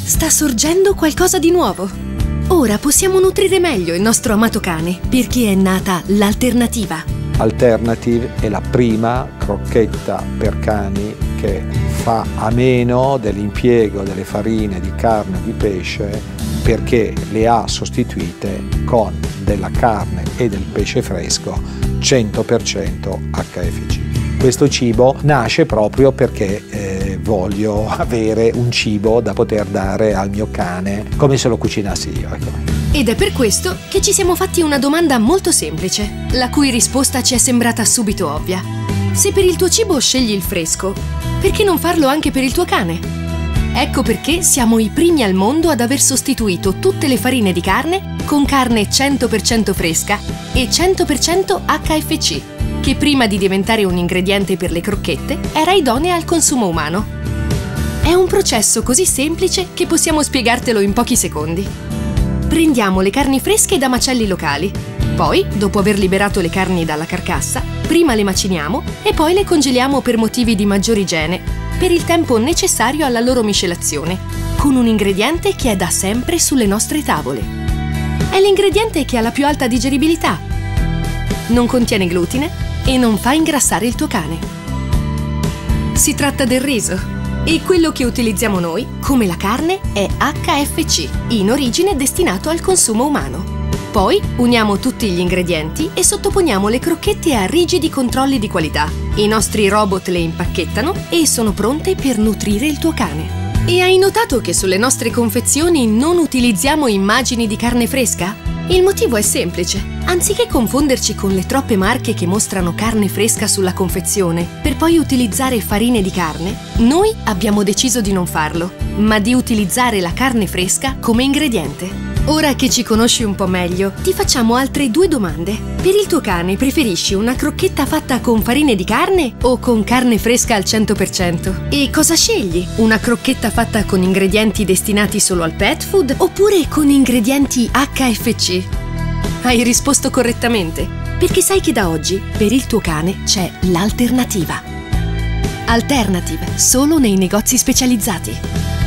sta sorgendo qualcosa di nuovo. Ora possiamo nutrire meglio il nostro amato cane, perché è nata l'Alternativa. Alternative è la prima crocchetta per cani che fa a meno dell'impiego delle farine di carne o di pesce, perché le ha sostituite con della carne e del pesce fresco 100% HFC. Questo cibo nasce proprio perché voglio avere un cibo da poter dare al mio cane come se lo cucinassi io. Ecco. Ed è per questo che ci siamo fatti una domanda molto semplice, la cui risposta ci è sembrata subito ovvia. Se per il tuo cibo scegli il fresco, perché non farlo anche per il tuo cane? Ecco perché siamo i primi al mondo ad aver sostituito tutte le farine di carne con carne 100% fresca e 100% HFC, che prima di diventare un ingrediente per le crocchette era idonea al consumo umano. È un processo così semplice che possiamo spiegartelo in pochi secondi. Prendiamo le carni fresche da macelli locali. Poi, dopo aver liberato le carni dalla carcassa, prima le maciniamo e poi le congeliamo per motivi di maggiore igiene, per il tempo necessario alla loro miscelazione, con un ingrediente che è da sempre sulle nostre tavole. È l'ingrediente che ha la più alta digeribilità, non contiene glutine e non fa ingrassare il tuo cane. Si tratta del riso. E quello che utilizziamo noi, come la carne, è HFC, in origine destinato al consumo umano. Poi uniamo tutti gli ingredienti e sottoponiamo le crocchette a rigidi controlli di qualità. I nostri robot le impacchettano e sono pronte per nutrire il tuo cane. E hai notato che sulle nostre confezioni non utilizziamo immagini di carne fresca? Il motivo è semplice. Anziché confonderci con le troppe marche che mostrano carne fresca sulla confezione per poi utilizzare farine di carne, noi abbiamo deciso di non farlo, ma di utilizzare la carne fresca come ingrediente. Ora che ci conosci un po' meglio, ti facciamo altre 2 domande. Per il tuo cane preferisci una crocchetta fatta con farine di carne o con carne fresca al 100%? E cosa scegli? Una crocchetta fatta con ingredienti destinati solo al pet food oppure con ingredienti HFC? Hai risposto correttamente, perché sai che da oggi per il tuo cane c'è l'Alternativa. Alternative, solo nei negozi specializzati.